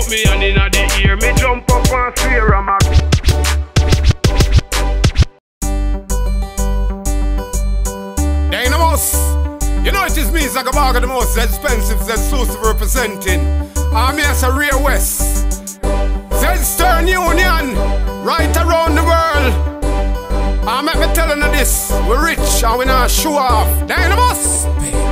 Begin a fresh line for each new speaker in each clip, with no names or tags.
put me hand inna the ear, me jump up and swear I'm a.
You know it is me, Zagabaga, the most expensive, exclusive representing. I'm here as a Real West. Zestern Union, right around the world. I'm me telling you this, we're rich and we not show off. Dynamos!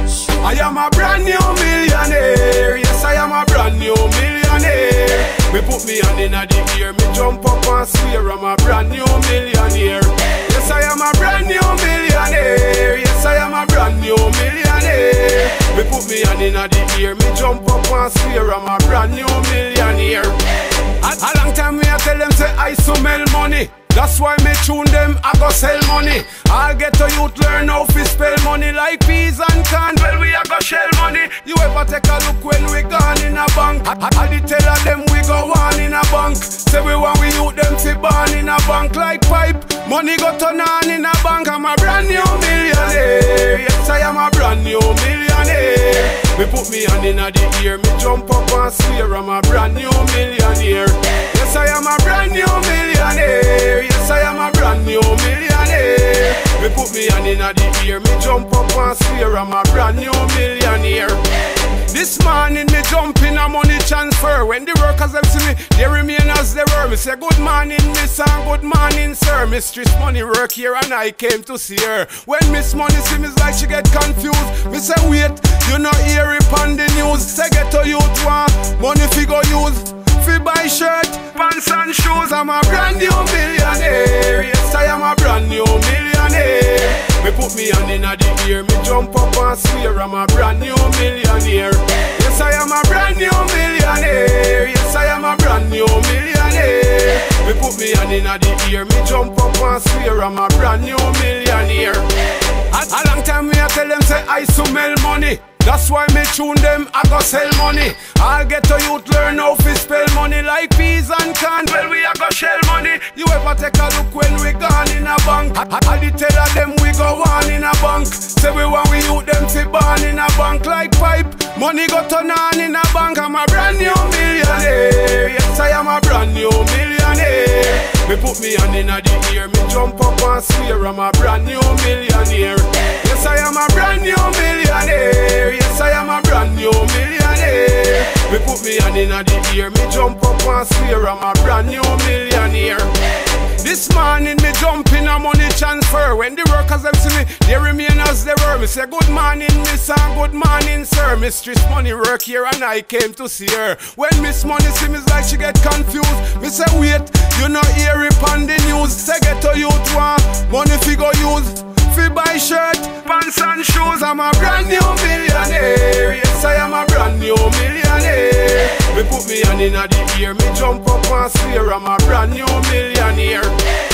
I am a brand new millionaire. Yes, I am a brand new millionaire. Me put me hand inna the ear, me jump up and swear I'm a brand new millionaire. Yes, I am a brand new millionaire. Yes, I am a brand new millionaire. Me put me hand inna the ear, me jump up and swear I'm a brand new millionaire. A long time me I tell them say I smell money. That's why me tune them, I go sell money. I'll get to youth learn how to spell money like peas and corn. Well, we a go shell money. You ever take a look when we gone in a bank? I did tell them we go on in a bank. Say we want we youth them fi born in a bank like pipe. Money go turn on in a bank. I'm a brand new millionaire. Yes, I am a brand new millionaire. Me put me hand inna the ear, me jump up and swear I'm a brand new millionaire. Yes, I am a brand new millionaire. Yes, I am a brand new millionaire. Me put me hand inna the ear, me jump up and swear I'm a brand new millionaire. This morning me jump in a money transfer. When the workers them see me, they remain as they were. Me say good morning miss and good morning sir. Mistress Money work here and I came to see her. When Miss Money see me, it's like she get confused. Me say wait, you not hear it on the news. Say get to youth want money fi go use. Fi buy shirt, pants and shoes. I'm a brand new millionaire. Yes, I am a brand new millionaire. Me put me hand inna the ear, me jump up and swear I'm a brand new millionaire. Yes, I am a brand new millionaire. Yes, I am a brand new millionaire. Me put me hand inna the ear, me jump up and swear I'm a brand new millionaire. A long time me I tell them say I smell money. That's why me tune them, I go sell money. I'll get to youth learn how to spell money like peas and corn. Well, we a go shell money. You ever take a look when we gone in a bank? I did tell them we go on in a bank. Say we want we youth them fi born in a bank like pipe. Money go turn on in a bank. I'm a brand new millionaire. Yes, I am a brand new millionaire. Me put me hand inna the ear, me jump up and swear I'm a brand new millionaire. Yes, I am a brand new millionaire. Yes, I am a brand new millionaire. Me put me hand inna the ear, me jump up and swear I'm a brand new millionaire. This morning me jump in a money transfer. When the workers them see me, they remain as they were. Me say good morning miss and good morning sir. Mistress Money work here and I came to see her. When Miss Money see me, it's like she get confused. Me say wait, you not hear it on the news. Say get to youth want money fi go use. Fi buy shirt, pants and shoes. I'm a brand new millionaire. Yes, I am a brand new millionaire. Me put me hand inna the ear, me jump up and swear I'm a brand new millionaire.